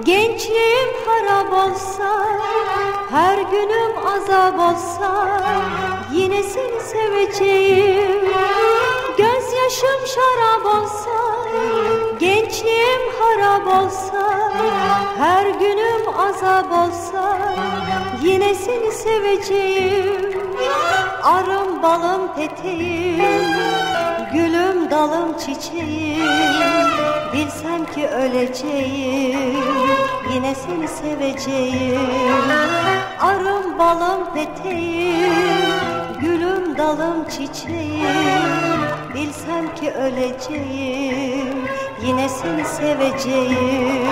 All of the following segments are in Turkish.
Gençliğim harap olsa, her günüm azap olsa, yine seni seveceğim. Gözyaşım şarap olsa, gençliğim harap olsa, her günüm azap olsa, yine seni seveceğim. Arım balım peteğim, gülüm dalım çiçeğim. Bilsem ki öleceğim, yine seni seveceğim. Arım balım peteğim, gülüm dalım çiçeğim. Bilsem ki öleceğim, yine seni seveceğim.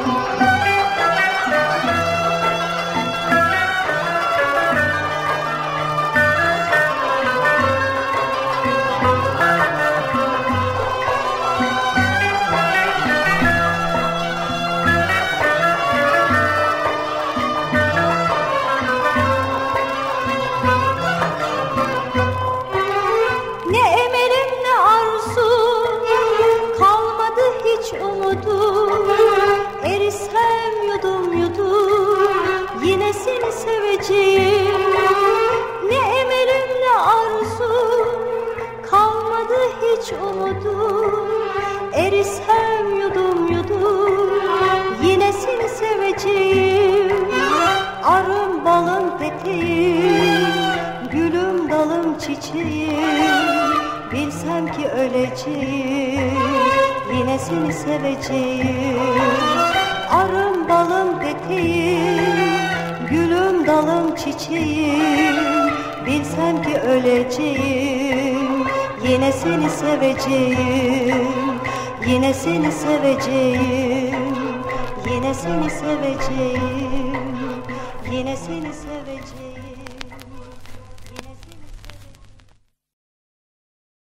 Umudum, erisem yudum yudum, yine seni seveceğim. Ne emelim ne arzum, kalmadı hiç umudum. Erisem yudum yudum, yine seni seveceğim. Arım balım peteğim, gülüm dalım çiçeğim. Bilsem ki öleceğim, yine seni seveceğim. Arım balım peteğim, gülüm dalım çiçeğim. Bilsem ki öleceğim, yine seni seveceğim. Yine seni seveceğim, yine seni seveceğim, yine seni seveceğim.